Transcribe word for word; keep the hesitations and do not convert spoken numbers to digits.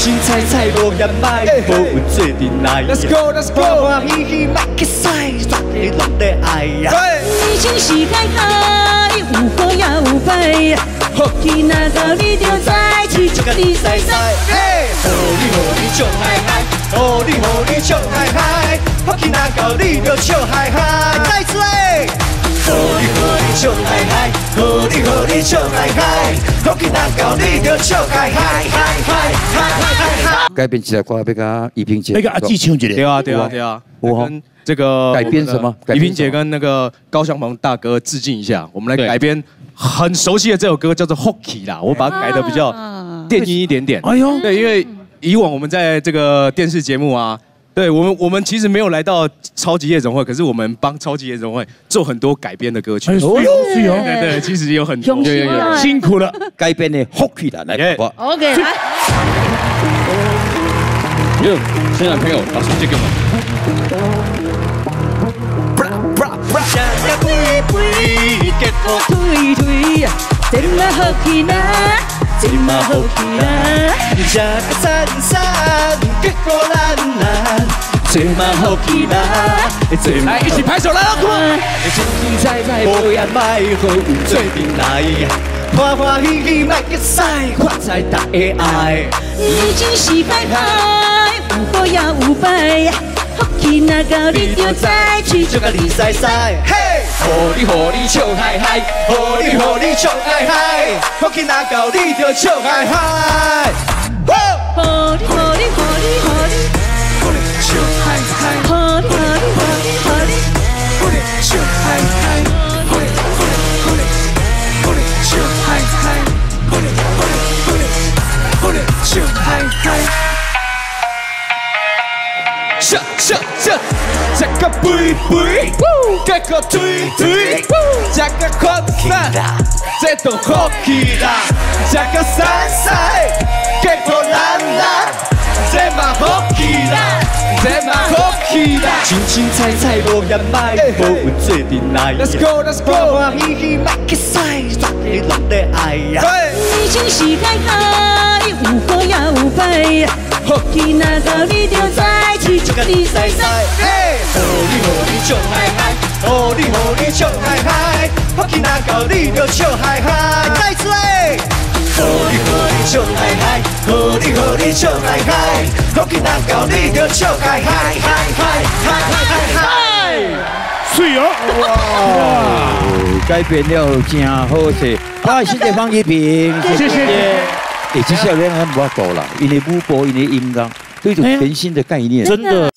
青菜菜无嫌歹，好运做阵来。Let's go, let's go， 欢欢喜喜莫去使，大家拢在爱呀。 你真是海海，有好也有歹，福气若到你就知，饲一个你使使。 嘿，好你好你笑嗨嗨，好你好你笑嗨嗨，福气若到你就笑嗨嗨。再一次嘞。 好你好你笑嗨嗨，好你好你笑嗨嗨，福气若到你就笑嗨嗨嗨嗨嗨嗨嗨。 改编起来歌要甲怡萍姐， 那个阿纪唱一个。 对啊对啊对啊， 我跟这个改编什么？ 怡萍姐跟那个高翔鹏大哥致敬一下，我们来改编很熟悉的这首歌，叫做《Hockey》啦，我把它改的比较电音一点点。哎呦，对，因为以往我们在这个电视节目啊。 对我们，我们其实没有来到超级夜总会，可是我们帮超级夜总会做很多改编的歌曲。 哎呦，是哦， 对对，其实有很多， 有有有， 辛苦了， 改编的 Hockey 啦，来，好不好 ？OK， 来。 哟，现场朋友，把手借给我们。 结果推推，真嘛好气呐，真嘛好气呐， 吃个赞赞，结果烂烂，真嘛好气呐，真来一起拍手来了， 青青菜菜无厌歹，好运做阵来，欢欢喜喜莫去使，发财大家爱。 你真是海海，有好也有歹。 福气若到你就知，饲就甲你使使，嘿！好你好你笑嗨嗨，好你好你笑嗨嗨，福气若到你就笑嗨嗨。 好你好你好你好你，好你笑嗨嗨，好你好你好你好你，好你笑嗨嗨，好你好你好你好你笑嗨嗨，好你好你好你好你笑嗨嗨。 笑笑笑，这个肥肥，这个推推，这个宽宽，这都好气啦，这个散散，这个烂烂，这嘛好气啦，这嘛好气啦。青青菜菜无嫌歹，好运做阵来。Let's go, let's go， 欢欢喜喜莫去使，大家拢在爱呀。 你真是海海，有好也有歹。 福气若到你就知，饲一个你使使。 嘿，好你好你笑嗨嗨，好你好你笑嗨嗨，福气若到你就笑嗨嗨。再一次嘞，好你好你笑嗨嗨，好你好你笑嗨嗨，福气若到你就笑嗨嗨嗨嗨嗨嗨嗨。 水哦！ 哇，改编了真好势，啊，谢谢方一平， 谢谢。 哎，接下来咱无法度啦，因为舞步，因为音乐，这种全新的概念， 真的。